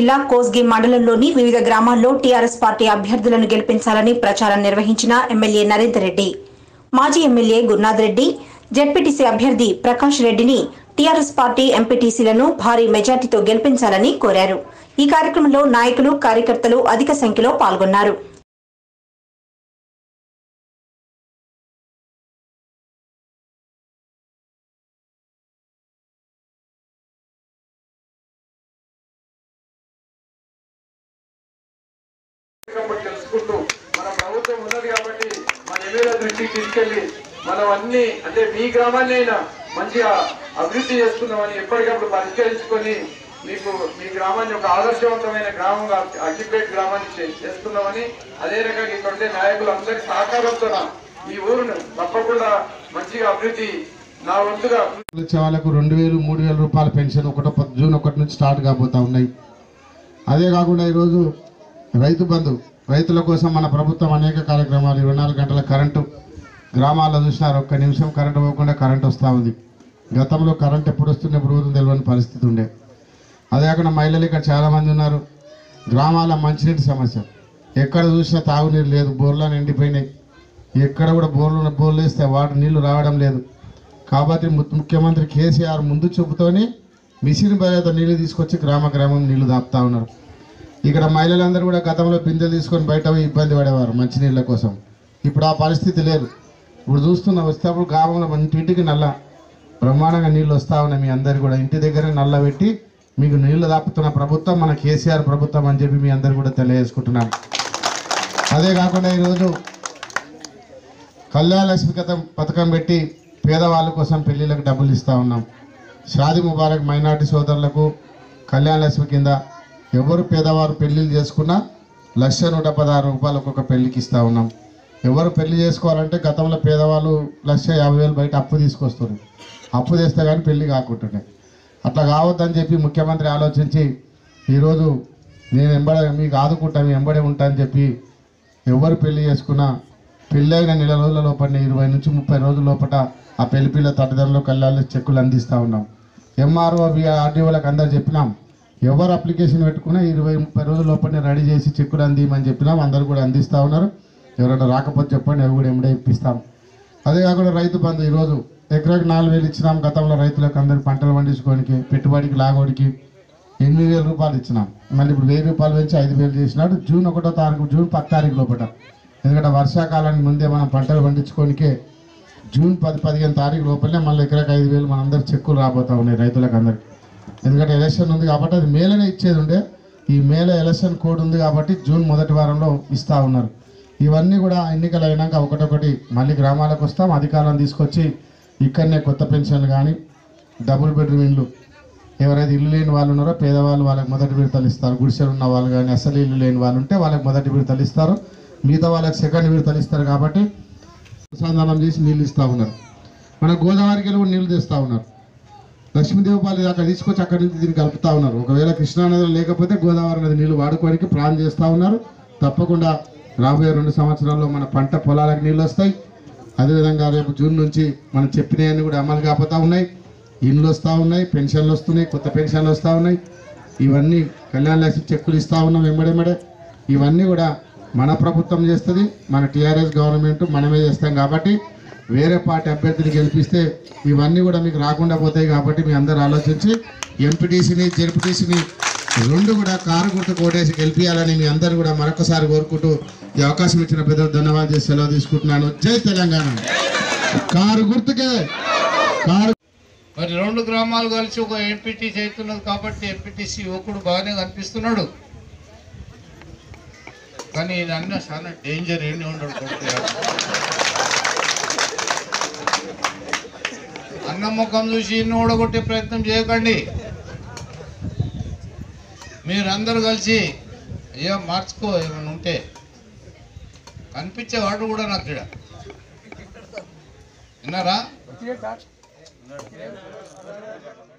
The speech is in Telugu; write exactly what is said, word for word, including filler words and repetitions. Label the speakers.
Speaker 1: జిల్లా కోస్గి మండలంలోని వివిధ గ్రామాల్లో టీఆర్ఎస్ పార్టీ అభ్యర్థులను గెలిపించాలని ప్రచారం నిర్వహించిన ఎమ్మెల్యే నరేందర్ రెడ్డి, మాజీ ఎమ్మెల్యే గురునాథ్ రెడ్డి, జెడ్పీటీసీ అభ్యర్థి ప్రకాష్ రెడ్డిని టీఆర్ఎస్ పార్టీ ఎంపీటీసీలను భారీ మెజార్టీతో గెలిపించాలని కోరారు. ఈ కార్యక్రమంలో నాయకులు, కార్యకర్తలు అధిక సంఖ్యలో పాల్గొన్నారు.
Speaker 2: తెలుసుకుంటూ మన ప్రభుత్వం ఉన్నది కాబట్టి మన ఎమ్మెల్యే దృష్టికి తీసుకెళ్లి మనం అన్ని అంటే మీ గ్రామాన్ని అయినా మంచిగా అభివృద్ధి చేసుకుందామని ఎప్పటికప్పుడు పరిష్కరించుకొని మీకు మీ గ్రామాన్ని ఒక ఆదర్శవంతమైన గ్రామంగా అగ్గిపేట గ్రామాన్ని చేసుకుందామని, అదే రకంగా ఇక్కడ ఉండే నాయకులందరి సహకారంతో ఈ ఊరును తప్పకుండా మంచిగా అభివృద్ధి నా వంతుగా
Speaker 3: వాళ్ళకు రెండు వేలు మూడు వేల రూపాయల పెన్షన్ ఒకటో జూన్ ఒకటి నుంచి స్టార్ట్ కాబోతా ఉన్నాయి. అదే కాకుండా ఈరోజు రైతు బంధు, రైతుల కోసం మన ప్రభుత్వం అనేక కార్యక్రమాలు, ఇరవై నాలుగు గంటల కరెంటు గ్రామాల్లో చూసినారు. ఒక్క నిమిషం కరెంటు పోకుండా కరెంట్ వస్తూ ఉంది. గతంలో కరెంట్ ఎప్పుడు వస్తుండే ఎప్పుడు పోతుంది తెలియని పరిస్థితి ఉండే. అదే కాకుండా మహిళలు ఇక్కడ చాలామంది ఉన్నారు. గ్రామాల మంచినీటి సమస్య, ఎక్కడ చూసినా తాగునీరు లేదు, బోర్లను ఎండిపోయినాయి. ఎక్కడ కూడా బోర్లు బోర్లు వేస్తే వాటర్ నీళ్లు రావడం లేదు. కాబట్టి ముఖ్యమంత్రి కేసీఆర్ ముందు చూపుతోని మిషన్ బయట నీళ్లు తీసుకొచ్చి గ్రామ గ్రామం నీళ్లు దాపుతా ఉన్నారు. ఇక్కడ మహిళలందరూ కూడా గతంలో బిందెలు తీసుకొని బయట ఇబ్బంది పడేవారు మంచినీళ్ళ కోసం. ఇప్పుడు ఆ పరిస్థితి లేదు. ఇప్పుడు చూస్తున్న వచ్చేటప్పుడు గ్రామంలో ఇంటింటికి నల్ల బ్రహ్మాండంగా నీళ్ళు వస్తూ ఉన్నాయి. మీ అందరు కూడా ఇంటి దగ్గర నల్ల పెట్టి మీకు నీళ్లు దాపుతున్న ప్రభుత్వం మన కేసీఆర్ ప్రభుత్వం అని చెప్పి మీ అందరు కూడా తెలియజేసుకుంటున్నాను. అదే కాకుండా ఈరోజు కళ్యాణ లక్ష్మి పథకం పెట్టి పేదవాళ్ళ కోసం పెళ్ళిళ్ళకి డబ్బులు ఇస్తూ ఉన్నాం. షాదీ ముబారక్ మైనార్టీ సోదరులకు కళ్యాణ లక్ష్మి కింద ఎవరు పేదవారు పెళ్లిళ్ళు చేసుకున్నా లక్ష నూట పదహారు రూపాయలు ఒక్కొక్క పెళ్లికి ఇస్తూ ఉన్నాం. ఎవరు పెళ్లి చేసుకోవాలంటే గతంలో పేదవాళ్ళు లక్ష యాభై వేలు బయట అప్పు తీసుకొస్తారు. అప్పు తెస్తే కానీ పెళ్లి కాకుంటున్నాయి. అట్లా కావద్దని చెప్పి ముఖ్యమంత్రి ఆలోచించి ఈరోజు నేను ఎంబడే మీకు ఆదుకుంటా, మీ ఎంబడే ఉంటా అని చెప్పి ఎవరు పెళ్లి చేసుకున్నా పెళ్ళైన నెల రోజుల లోపల ఇరవై నుంచి ముప్పై రోజుల లోపల ఆ పెళ్లి పిల్ల తల్లిదండ్రులు కళ్యాణ చెక్కులు అందిస్తూ ఉన్నాం. ఎంఆర్ఓ ఆర్డీఓలకు అందరు చెప్పినాం, ఎవరు అప్లికేషన్ పెట్టుకున్నా ఇరవై ముప్పై రోజుల లోపలనే రెడీ చేసి చెక్కులు అందిమని చెప్పినాం. అందరూ కూడా అందిస్తూ ఉన్నారు. ఎవరైనా రాకపోతే చెప్పండి, అవి కూడా ఎమ్మడే ఇప్పిస్తాం. అదే కాకుండా రైతు బంధు ఈరోజు ఎకరాకి నాలుగు వేలు ఇచ్చినాం. గతంలో రైతులకు అందరు పంటలు పండించుకోనికి పెట్టుబడికి లాగోడికి ఎనిమిది వేల రూపాయలు ఇచ్చినాం. మళ్ళీ ఇప్పుడు వెయ్యి రూపాయలు పెంచి ఐదు వేలు చేసినాడు. జూన్ ఒకటో తారీఖు జూన్ పది తారీఖు లోపల, ఎందుకంటే వర్షాకాలానికి ముందే మనం పంటలు పండించుకోనికే జూన్ పది పదిహేను తారీఖు లోపలనే మళ్ళీ ఎకరాకి ఐదు వేలు మనందరూ చెక్కులు రాబోతూ ఉన్నాయి రైతులకు అందరికి. ఎందుకంటే ఎలక్షన్ ఉంది కాబట్టి అది మేలోనే ఇచ్చేది ఉండే. ఈ మేలో ఎలక్షన్ కోడ్ ఉంది కాబట్టి జూన్ మొదటి వారంలో ఇస్తూ ఉన్నారు. ఇవన్నీ కూడా ఎన్నికలు అయినాక ఒకటొకటి మళ్ళీ గ్రామాలకు వస్తాం. అధికారులను తీసుకొచ్చి ఇక్కడనే కొత్త పెన్షన్లు కానీ డబుల్ బెడ్రూమ్ ఇల్లు, ఎవరైతే ఇల్లు లేని వాళ్ళు ఉన్నారో పేదవాళ్ళు వాళ్ళకి మొదటి విడతలు ఇస్తారు. గుడిసెలు ఉన్న వాళ్ళు కానీ అసలు ఇల్లు లేని వాళ్ళు ఉంటే వాళ్ళకి మొదటి విడతలు ఇస్తారు. మిగతా వాళ్ళకి సెకండ్ విడతలు ఇస్తారు. కాబట్టి అనుసంధానం చేసి నీళ్ళు ఇస్తూ ఉన్నారు. మన గోదావరికి వెళ్ళి నీళ్ళు తెస్తూ ఉన్నారు. లక్ష్మీదేవపాలి అక్కడ తీసుకొచ్చి అక్కడి నుంచి దీన్ని కలుపుతూ ఉన్నారు. ఒకవేళ కృష్ణానదిలో లేకపోతే గోదావరి నది నీళ్లు వాడుకోవడానికి ప్లాన్ చేస్తూ ఉన్నారు. తప్పకుండా రాబోయే రెండు సంవత్సరాల్లో మన పంట పొలాలకు నీళ్ళు వస్తాయి. అదేవిధంగా రేపు జూన్ నుంచి మనం చెప్పినవన్నీ కూడా అమలు కాపోతూ ఉన్నాయి. ఇండ్లు వస్తూ ఉన్నాయి, పెన్షన్లు వస్తున్నాయి, కొత్త పెన్షన్లు వస్తూ ఉన్నాయి. ఇవన్నీ కళ్యాణ లక్ష్మి చెక్కులు ఇస్తూ ఉన్నాం వెంబడెంబడే. ఇవన్నీ కూడా మన ప్రభుత్వం చేస్తుంది, మన టీఆర్ఎస్ గవర్నమెంట్ మనమే చేస్తాం. కాబట్టి వేరే పార్టీ అభ్యర్థిని గెలిపిస్తే ఇవన్నీ కూడా మీకు రాకుండా పోతాయి. కాబట్టి మీ అందరూ ఆలోచించి ఎంపీటీసీని జెడ్పీటీసీని రెండు కూడా కారు గుర్తు కోటేసి గెలిపించాలని మీ అందరూ కూడా మరొకసారి కోరుకుంటూ ఈ అవకాశం ఇచ్చిన పెద్దలు ధన్యవాదాలు చేసి సెలవు తీసుకుంటున్నాను. జై తెలంగాణ. కారు గుర్తుకే కారు.
Speaker 4: మరి రెండు గ్రామాలు కలిసి ఒక ఎంపీటీసీ అవుతున్నది కాబట్టి ఎంపీటీసీ యువకుడు బాగానే కనిపిస్తున్నాడు. కానీ అన్న చాలా డేంజర్ ఏంటి ఉండడు. అన్న ముఖం చూసి ఇన్ని ఓడగొట్టే ప్రయత్నం చేయకండి. మీరందరూ కలిసి అయ్యో మార్చుకో ఏమైనా ఉంటే కనిపించేవాడు కూడా నాకు ఇక్కడ విన్నారా?